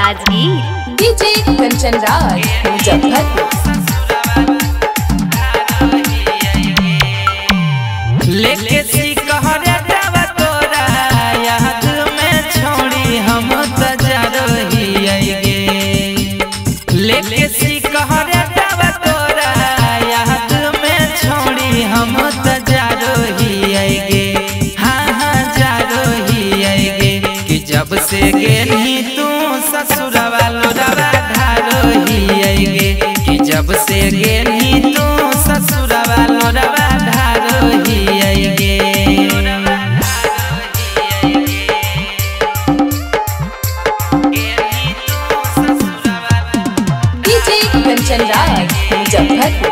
Rajgir. DJ Kanchan Raj Muzaffarpur. लेके सिकहरे डावा तोरा याद में छोड़ी हम तजरही आएगे। लेके सिकहरे डावा तोरा याद में छोड़ी हम तजरही आएगे। हाँ हाँ जरही आएगे कि जब से गेली तू ससुरवा लोरवा ढारही आएगे। कि जब से गेली तू ससुरवा लोरवा ढारही आएगे। डीजे कंचन राज मुजफ्फरपुर।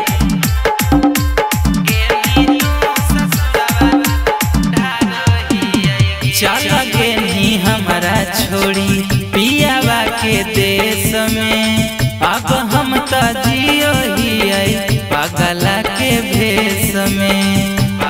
चल गेली हमारा छोड़ी पियावा के देश में। अब हम तो जियो ही आई पगला के भेष में।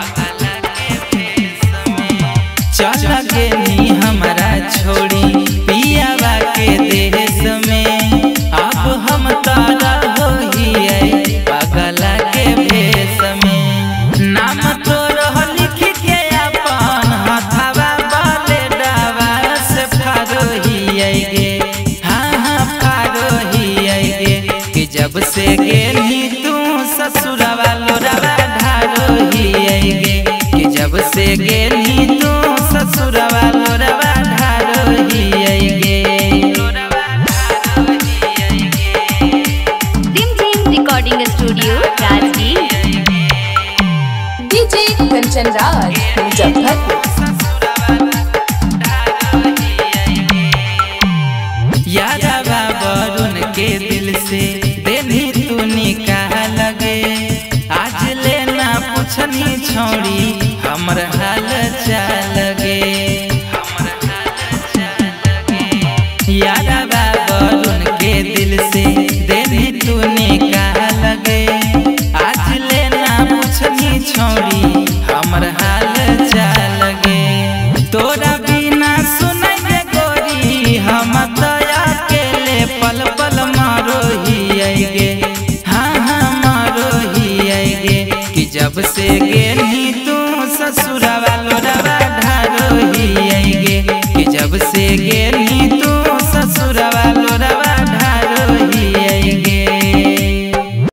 चल गेली हमारा छोड़ी पियावा के देश में। अब हम तो रहो ही आई पगला के भेष में। नाम तो लिख के अपन हथवा बाले डावा से फारोही आएगे। हाँ हाँ फारोही आएगे कि जब से गेली तू ससुरवा लोरवा ढारोही आएगे। कि जब से गेली तू ससुरवा लोरवा ढारोही आएगे। Rimjhim recording studio Rajgir. DJ Kanchan Raj Muzaffarpur. यादवा वरुण के दिल से देनी तू निकाह लगे। आज लेना पूछनी छोड़ी हमर हाल चाल लगे। यादवा वरुण के दिल से देनी तू निकाह लगे। आज लेना पूछनी छोड़ी हमर हाल चाल लगे। तोरा बिना सुनाई गोरी हम तो अकेले पल पल मारो ही आएगे। हाँ हाँ मारो ही आएगे कि जब से गेली तू ससुरवा